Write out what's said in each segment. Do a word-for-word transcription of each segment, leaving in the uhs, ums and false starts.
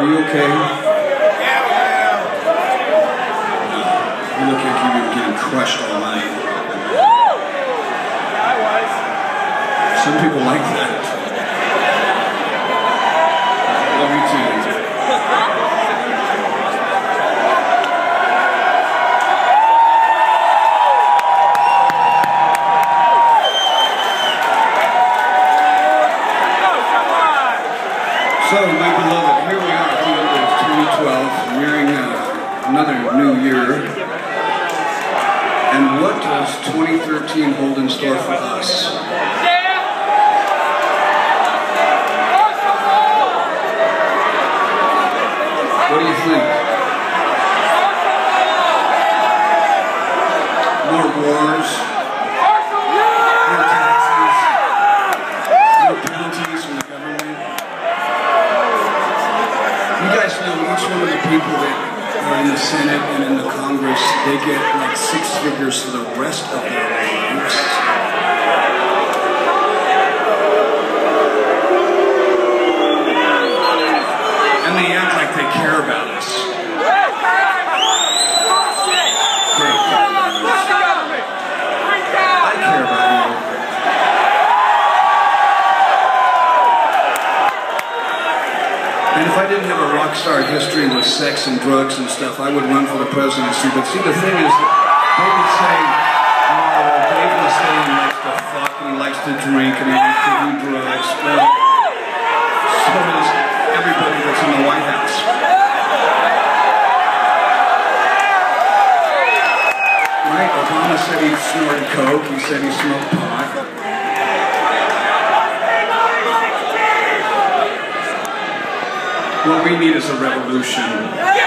Are you okay? You look like you've been getting crushed all night. Yeah, I was. Some people like that. Love you too. So, my beloved, here we are at the end of twenty twelve, nearing uh, another new year. And what does twenty thirteen hold in store for us? What do you think? More wars? More taxes? More penalties from the government? You guys know each one of the people that are in the Senate and in the Congress, they get like six figures for the rest of their lives. And they act like they care about us. They care about us. I care about you. And if I didn't have a rock star history with sex and drugs and stuff, I would run for the presidency. But see, the thing is that they would say, oh, Dave Mustaine likes to fuck and he likes to drink and he likes to do drugs. Well, so does everybody that's in the White House. Right? Obama said he snorted coke, he said he smoked pot. What we need is a revolution.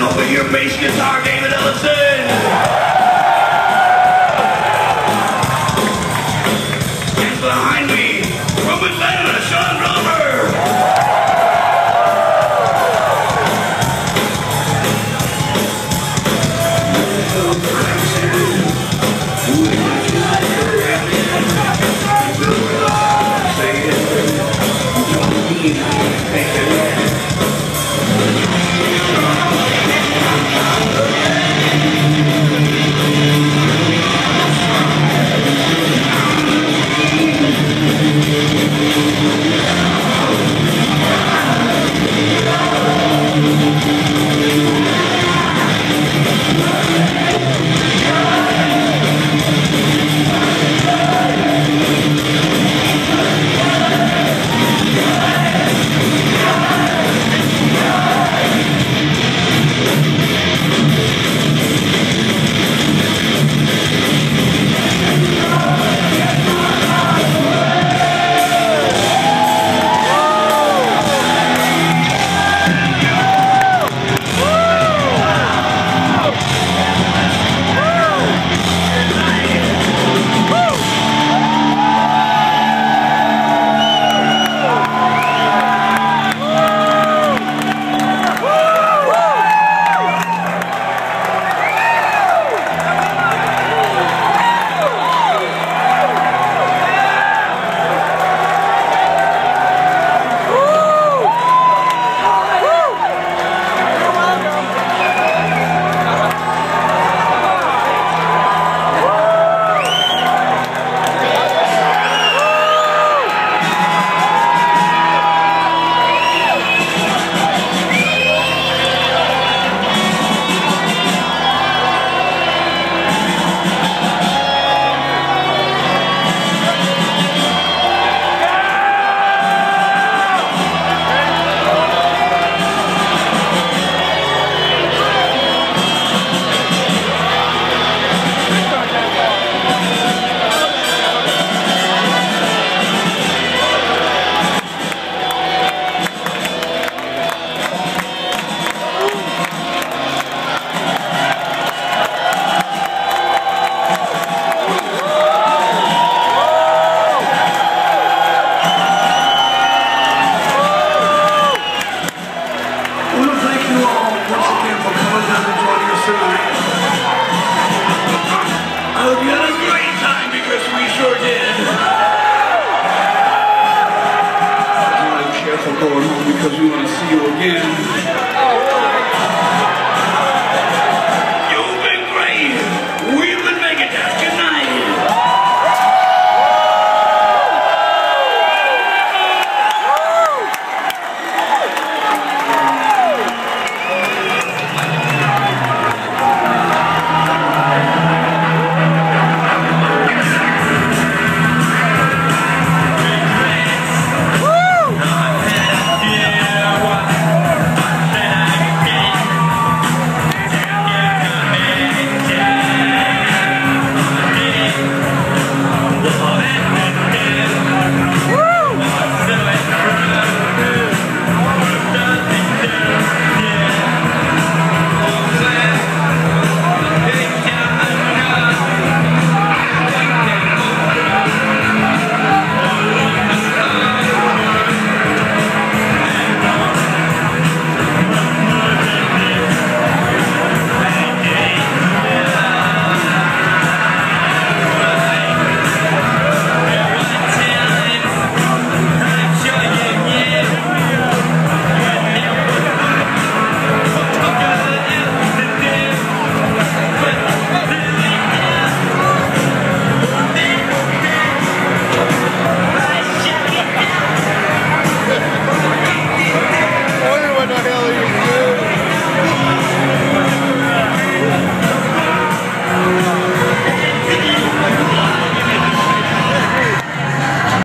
Open your bass guitar, David Ellison.